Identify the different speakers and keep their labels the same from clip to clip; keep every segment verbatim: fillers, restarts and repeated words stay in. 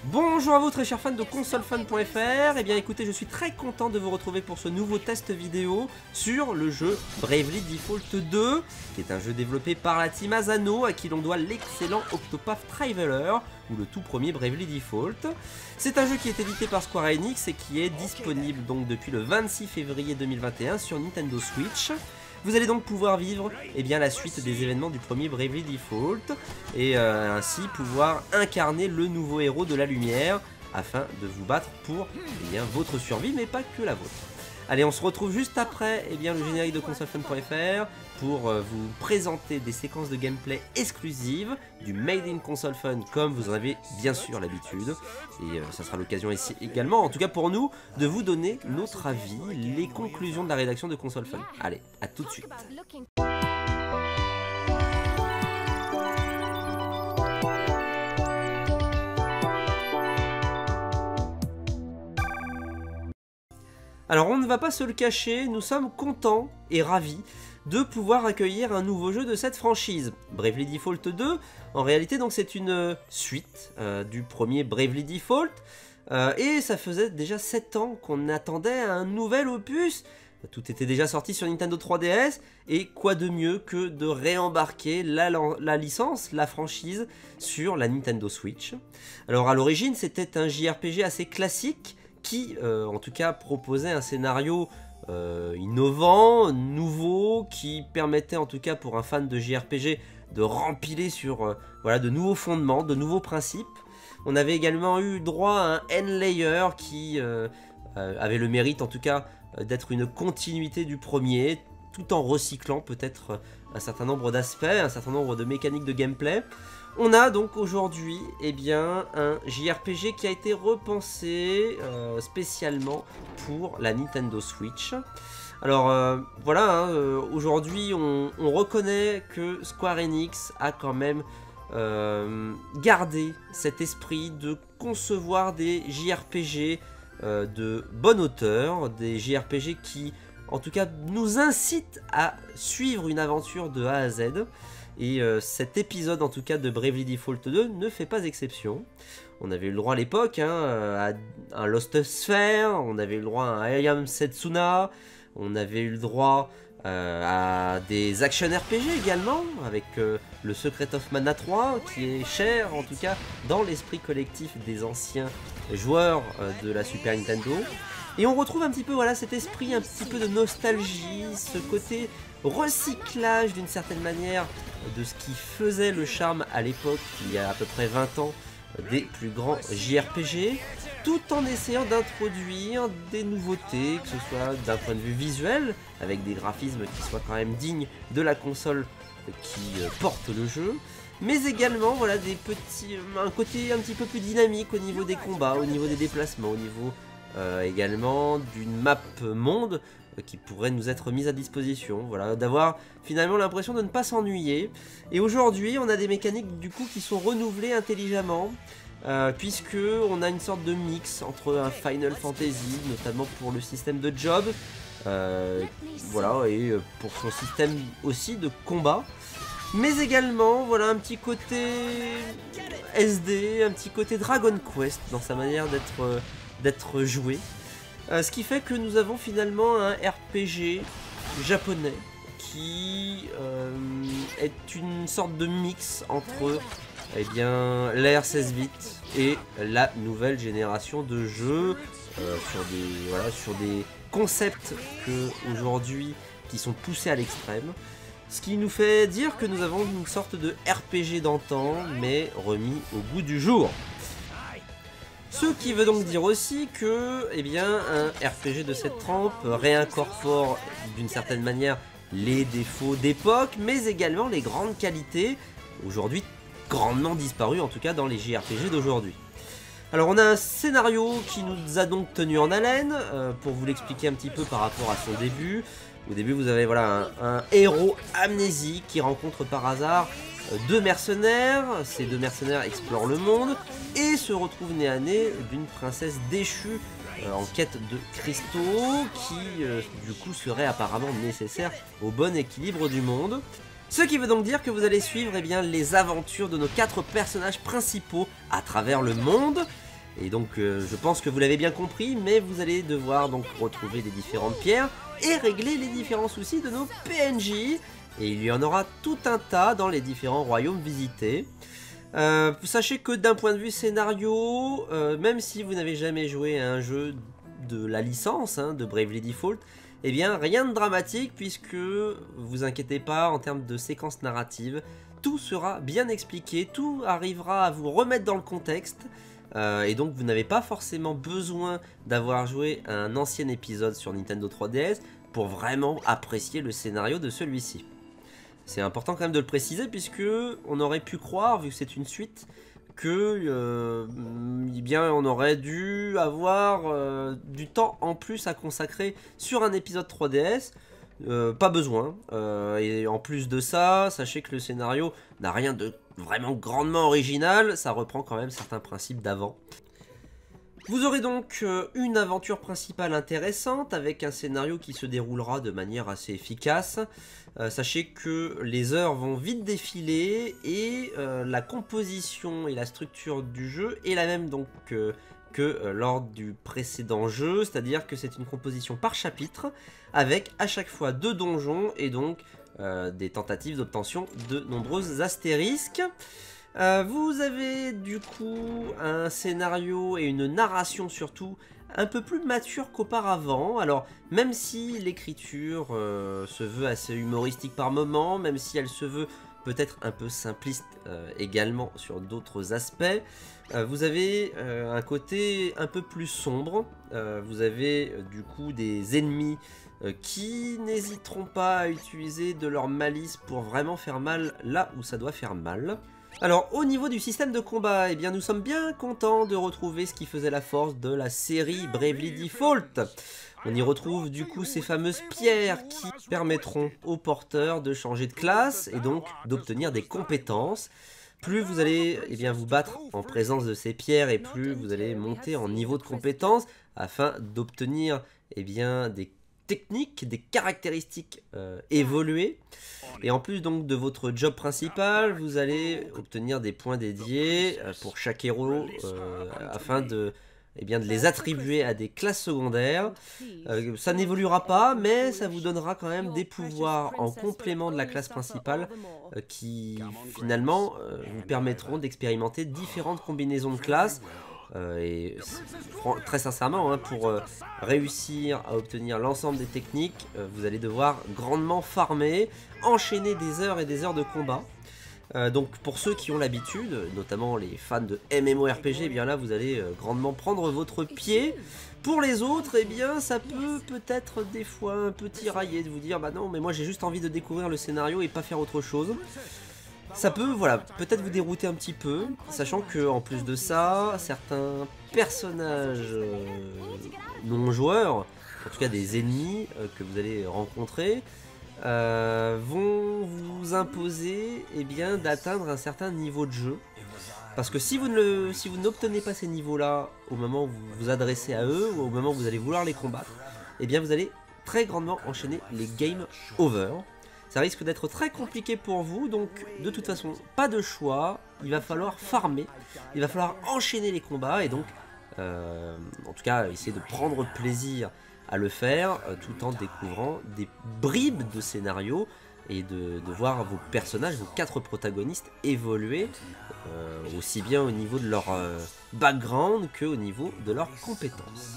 Speaker 1: Bonjour à vous très chers fans de consolefun point F R. Et bien écoutez, je suis très content de vous retrouver pour ce nouveau test vidéo sur le jeu Bravely Default deux, qui est un jeu développé par la team Asano, à qui l'on doit l'excellent Octopath Traveler, ou le tout premier Bravely Default. C'est un jeu qui est édité par Square Enix et qui est disponible donc depuis le vingt-six février deux mille vingt et un sur Nintendo Switch. Vous allez donc pouvoir vivre eh bien, la suite des événements du premier Bravely Default et euh, ainsi pouvoir incarner le nouveau héros de la lumière afin de vous battre pour eh bien, votre survie, mais pas que la vôtre. Allez, on se retrouve juste après eh bien, le générique de consolefun point F R pour euh, vous présenter des séquences de gameplay exclusives du Made in Consolefun comme vous en avez bien sûr l'habitude. Et euh, ça sera l'occasion ici également, en tout cas pour nous, de vous donner notre avis, les conclusions de la rédaction de Consolefun. Allez, à tout de suite. Alors on ne va pas se le cacher, nous sommes contents et ravis de pouvoir accueillir un nouveau jeu de cette franchise. Bravely Default deux, en réalité donc c'est une suite euh, du premier Bravely Default, euh, et ça faisait déjà sept ans qu'on attendait un nouvel opus. Tout était déjà sorti sur Nintendo trois D S, et quoi de mieux que de réembarquer la, la licence, la franchise, sur la Nintendo Switch. Alors à l'origine c'était un J R P G assez classique, qui euh, en tout cas proposait un scénario euh, innovant, nouveau, qui permettait en tout cas pour un fan de J R P G de rempiler sur euh, voilà, de nouveaux fondements, de nouveaux principes. On avait également eu droit à un N-Layer qui euh, euh, avait le mérite en tout cas euh, d'être une continuité du premier, tout en recyclant peut-être un certain nombre d'aspects, un certain nombre de mécaniques de gameplay. On a donc aujourd'hui eh bien, un J R P G qui a été repensé euh, spécialement pour la Nintendo Switch. Alors euh, voilà, hein, euh, aujourd'hui on, on reconnaît que Square Enix a quand même euh, gardé cet esprit de concevoir des J R P G euh, de bonne hauteur, des J R P G qui en tout cas nous incitent à suivre une aventure de A à Z. Et euh, cet épisode en tout cas de Bravely Default deux ne fait pas exception. On avait eu le droit à l'époque hein, à un Lost Sphere, on avait eu le droit à un I Am Setsuna, on avait eu le droit euh, à des action R P G également, avec euh, le Secret of Mana trois, qui est cher en tout cas dans l'esprit collectif des anciens joueurs euh, de la Super Nintendo. Et on retrouve un petit peu voilà, cet esprit un petit peu de nostalgie, ce côté recyclage d'une certaine manière de ce qui faisait le charme à l'époque, il y a à peu près vingt ans, des plus grands J R P G, tout en essayant d'introduire des nouveautés, que ce soit d'un point de vue visuel, avec des graphismes qui soient quand même dignes de la console qui porte le jeu, mais également voilà, des petits, un côté un petit peu plus dynamique au niveau des combats, au niveau des déplacements, au niveau euh, également d'une map monde qui pourrait nous être mise à disposition, voilà, d'avoir finalement l'impression de ne pas s'ennuyer. Et aujourd'hui on a des mécaniques du coup qui sont renouvelées intelligemment, euh, puisque on a une sorte de mix entre un Final Fantasy, notamment pour le système de job, euh, voilà, et pour son système aussi de combat, mais également voilà un petit côté S D, un petit côté Dragon Quest dans sa manière d'être euh, d'être joué. Euh, ce qui fait que nous avons finalement un R P G japonais qui euh, est une sorte de mix entre eh bien, l'ère seize bits et la nouvelle génération de jeux euh, sur, des, voilà, sur des concepts que aujourd'hui qui sont poussés à l'extrême. Ce qui nous fait dire que nous avons une sorte de R P G d'antan mais remis au goût du jour. Ce qui veut donc dire aussi que, eh bien, un R P G de cette trempe réincorpore d'une certaine manière les défauts d'époque, mais également les grandes qualités, aujourd'hui grandement disparues en tout cas dans les J R P G d'aujourd'hui. Alors on a un scénario qui nous a donc tenu en haleine, euh, pour vous l'expliquer un petit peu par rapport à son début. Au début vous avez voilà, un, un héros amnésique qui rencontre par hasard deux mercenaires. Ces deux mercenaires explorent le monde et se retrouvent nez à nez d'une princesse déchue euh, en quête de cristaux qui euh, du coup serait apparemment nécessaire au bon équilibre du monde. Ce qui veut donc dire que vous allez suivre eh bien, les aventures de nos quatre personnages principaux à travers le monde. Et donc euh, je pense que vous l'avez bien compris, mais vous allez devoir donc retrouver les différentes pierres et régler les différents soucis de nos P N J. Et il y en aura tout un tas dans les différents royaumes visités. Euh, sachez que d'un point de vue scénario, euh, même si vous n'avez jamais joué à un jeu de la licence hein, de Bravely Default, eh bien rien de dramatique puisque vous inquiétez pas en termes de séquence narrative, tout sera bien expliqué, tout arrivera à vous remettre dans le contexte. Euh, et donc vous n'avez pas forcément besoin d'avoir joué à un ancien épisode sur Nintendo trois D S pour vraiment apprécier le scénario de celui-ci. C'est important quand même de le préciser puisque on aurait pu croire, vu que c'est une suite, que euh, eh bien, on aurait dû avoir euh, du temps en plus à consacrer sur un épisode trois D S. Euh, pas besoin. Euh, et en plus de ça, sachez que le scénario n'a rien de vraiment grandement original, ça reprend quand même certains principes d'avant. Vous aurez donc euh, une aventure principale intéressante avec un scénario qui se déroulera de manière assez efficace. Euh, sachez que les heures vont vite défiler et euh, la composition et la structure du jeu est la même donc euh, que euh, lors du précédent jeu, c'est-à-dire que c'est une composition par chapitre avec à chaque fois deux donjons et donc euh, des tentatives d'obtention de nombreux astérisques. Euh, vous avez du coup un scénario et une narration surtout un peu plus mature qu'auparavant. Alors même si l'écriture euh, se veut assez humoristique par moments, même si elle se veut peut-être un peu simpliste euh, également sur d'autres aspects, euh, vous avez euh, un côté un peu plus sombre. Euh, vous avez euh, du coup des ennemis euh, qui n'hésiteront pas à utiliser de leur malice pour vraiment faire mal là où ça doit faire mal. Alors au niveau du système de combat, eh bien nous sommes bien contents de retrouver ce qui faisait la force de la série Bravely Default. On y retrouve du coup ces fameuses pierres qui permettront aux porteurs de changer de classe et donc d'obtenir des compétences. Plus vous allez eh bien, vous battre en présence de ces pierres et plus vous allez monter en niveau de compétence afin d'obtenir eh bien, des techniques, des caractéristiques euh, évoluées. Et en plus donc de votre job principal, vous allez obtenir des points dédiés euh, pour chaque héros euh, afin de, eh bien, de les attribuer à des classes secondaires. Euh, ça n'évoluera pas, mais ça vous donnera quand même des pouvoirs en complément de la classe principale euh, qui finalement euh, vous permettront d'expérimenter différentes combinaisons de classes. Euh, et très sincèrement, hein, pour euh, réussir à obtenir l'ensemble des techniques, euh, vous allez devoir grandement farmer, enchaîner des heures et des heures de combat. Euh, donc pour ceux qui ont l'habitude, notamment les fans de MMORPG, eh bien là vous allez euh, grandement prendre votre pied. Pour les autres, eh bien ça peut peut-être des fois un peu tirailler de vous dire bah non mais moi j'ai juste envie de découvrir le scénario et pas faire autre chose. Ça peut, voilà, peut-être vous dérouter un petit peu, sachant que en plus de ça, certains personnages euh, non-joueurs, en tout cas des ennemis euh, que vous allez rencontrer, euh, vont vous imposer eh bien, d'atteindre un certain niveau de jeu. Parce que si vous ne, si vous n'obtenez pas ces niveaux-là au moment où vous vous adressez à eux, ou au moment où vous allez vouloir les combattre, eh bien vous allez très grandement enchaîner les game over. Ça risque d'être très compliqué pour vous, donc de toute façon, pas de choix, il va falloir farmer, il va falloir enchaîner les combats et donc, euh, en tout cas, essayer de prendre plaisir à le faire euh, tout en découvrant des bribes de scénario et de, de voir vos personnages, vos quatre protagonistes évoluer euh, aussi bien au niveau de leur euh, background qu'au niveau de leurs compétences.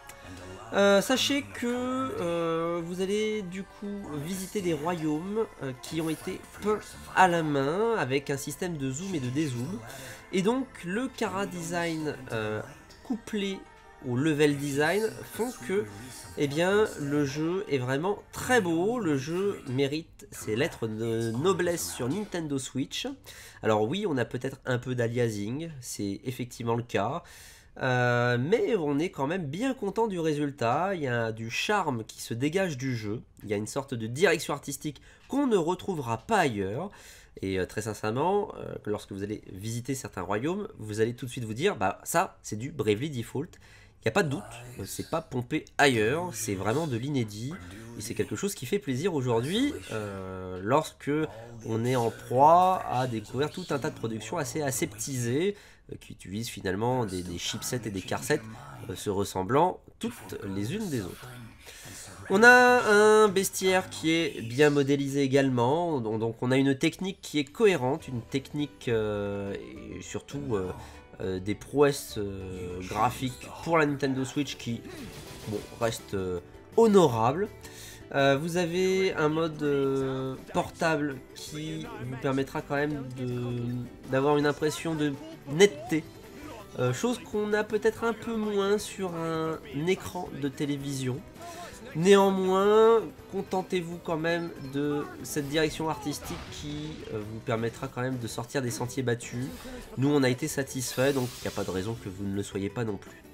Speaker 1: Euh, sachez que euh, vous allez du coup visiter des royaumes euh, qui ont été peints à la main avec un système de zoom et de dézoom. Et donc le chara design euh, couplé au level design font que eh bien, le jeu est vraiment très beau. Le jeu mérite ses lettres de noblesse sur Nintendo Switch. Alors oui, on a peut-être un peu d'aliasing, c'est effectivement le cas. Euh, mais on est quand même bien content du résultat, il y a du charme qui se dégage du jeu, il y a une sorte de direction artistique qu'on ne retrouvera pas ailleurs, et euh, très sincèrement, euh, lorsque vous allez visiter certains royaumes, vous allez tout de suite vous dire, bah ça c'est du Bravely Default, il n'y a pas de doute, c'est pas pompé ailleurs, c'est vraiment de l'inédit, et c'est quelque chose qui fait plaisir aujourd'hui, euh, lorsque on est en proie à découvrir tout un tas de productions assez aseptisées, euh, qui utilisent finalement des, des chipsets et des carsets euh, se ressemblant toutes les unes des autres. On a un bestiaire qui est bien modélisé également, donc on a une technique qui est cohérente, une technique euh, et surtout euh, euh, des prouesses euh, graphiques pour la Nintendo Switch qui bon, restent euh, honorables. Euh, vous avez un mode euh, portable qui vous permettra quand même d'avoir une impression de netteté, euh, chose qu'on a peut-être un peu moins sur un, un écran de télévision. Néanmoins, contentez-vous quand même de cette direction artistique qui euh, vous permettra quand même de sortir des sentiers battus. Nous, on a été satisfaits, donc il n'y a pas de raison que vous ne le soyez pas non plus.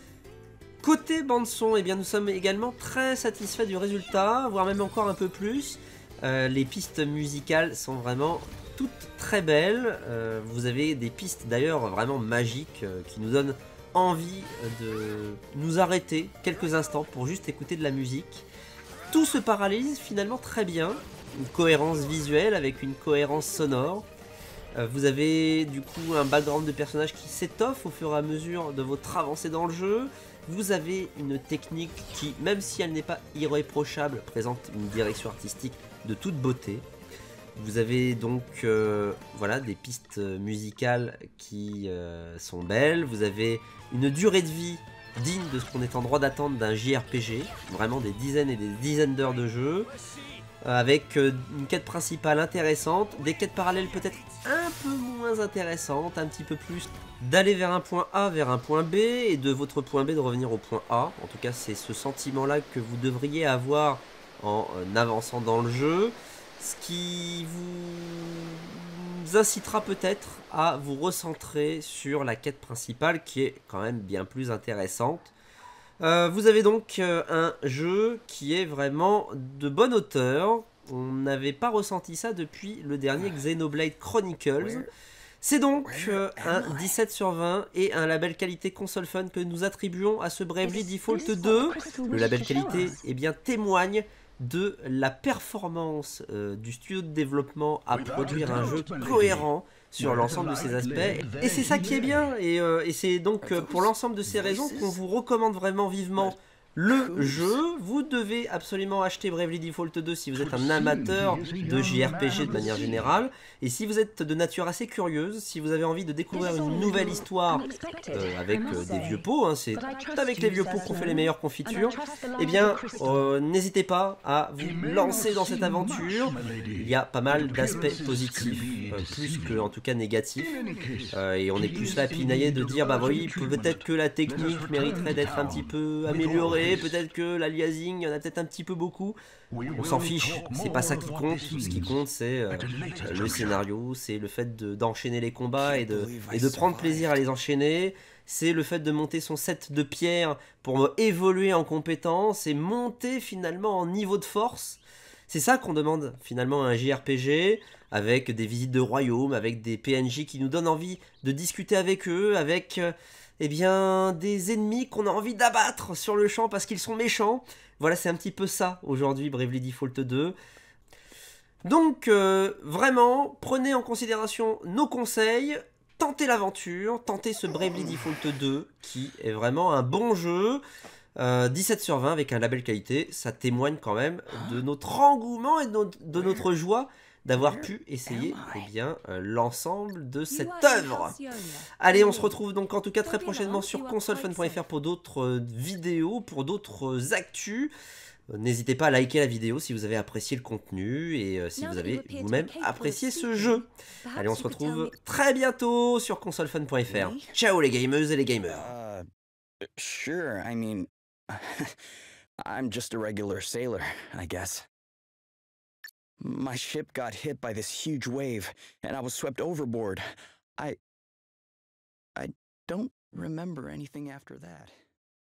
Speaker 1: Côté bande-son, eh bien, nous sommes également très satisfaits du résultat, voire même encore un peu plus. Euh, les pistes musicales sont vraiment toutes très belles. Euh, vous avez des pistes d'ailleurs vraiment magiques euh, qui nous donnent envie de nous arrêter quelques instants pour juste écouter de la musique. Tout se parallèle finalement très bien, une cohérence visuelle avec une cohérence sonore. Euh, vous avez du coup un background de personnage qui s'étoffe au fur et à mesure de votre avancée dans le jeu. Vous avez une technique qui, même si elle n'est pas irréprochable, présente une direction artistique de toute beauté. Vous avez donc euh, voilà, des pistes musicales qui euh, sont belles. Vous avez une durée de vie digne de ce qu'on est en droit d'attendre d'un J R P G. Vraiment des dizaines et des dizaines d'heures de jeu. Euh, avec euh, une quête principale intéressante. Des quêtes parallèles peut-être un peu moins intéressantes. Un petit peu plus d'aller vers un point A, vers un point B. Et de votre point B de revenir au point A. En tout cas, c'est ce sentiment-là que vous devriez avoir en euh, avançant dans le jeu. Ce qui vous incitera peut-être à vous recentrer sur la quête principale qui est quand même bien plus intéressante. Euh, vous avez donc euh, un jeu qui est vraiment de bonne hauteur. On n'avait pas ressenti ça depuis le dernier Xenoblade Chronicles. C'est donc euh, un dix-sept sur vingt et un label qualité console fun que nous attribuons à ce Bravely Default deux. Le label qualité eh bien, témoigne de la performance euh, du studio de développement à produire un jeu cohérent sur l'ensemble de ces aspects. Et c'est ça qui est bien, et, euh, et c'est donc euh, pour l'ensemble de ces raisons qu'on vous recommande vraiment vivement le jeu. Vous devez absolument acheter Bravely Default deux si vous êtes un amateur de J R P G de manière générale, et si vous êtes de nature assez curieuse, si vous avez envie de découvrir une nouvelle histoire euh, avec euh, des vieux pots, hein, c'est avec les vieux pots qu'on fait les meilleures confitures, eh bien euh, n'hésitez pas à vous lancer dans cette aventure. Il y a pas mal d'aspects positifs, euh, plus que en tout cas négatifs, euh, et on est plus là à pinailler de dire bah oui, peut-être que la technique mériterait d'être un petit peu améliorée, peut-être que l'aliasing, il y en a peut-être un petit peu beaucoup. On s'en fiche, c'est pas ça qui compte. Ce qui compte, c'est euh, le scénario, c'est le fait d'enchaîner les combats et de, et de prendre plaisir à les enchaîner. C'est le fait de monter son set de pierres pour évoluer en compétences et monter finalement en niveau de force. C'est ça qu'on demande finalement à un J R P G, avec des visites de royaumes, avec des P N J qui nous donnent envie de discuter avec eux, avec euh, eh bien, des ennemis qu'on a envie d'abattre sur le champ parce qu'ils sont méchants. Voilà, c'est un petit peu ça aujourd'hui, Bravely Default deux. Donc, euh, vraiment, prenez en considération nos conseils, tentez l'aventure, tentez ce Bravely Default deux, qui est vraiment un bon jeu. Euh, dix-sept sur vingt avec un label qualité, ça témoigne quand même de notre engouement et de notre, de notre joie d'avoir pu essayer eh bien, euh, l'ensemble de cette œuvre. Allez, on se retrouve donc en tout cas très prochainement sur console fun point F R pour d'autres euh, vidéos, pour d'autres actus. Euh, N'hésitez pas à liker la vidéo si vous avez apprécié le contenu et euh, si vous avez vous-même apprécié ce jeu. Allez, on se retrouve très bientôt sur console fun point F R. Ciao les gameuses et les gamers.
Speaker 2: Uh, sure, I mean, I'm just a regular sailor, I guess. My ship got hit by this huge wave, and I was swept overboard. I... I don't remember anything after that.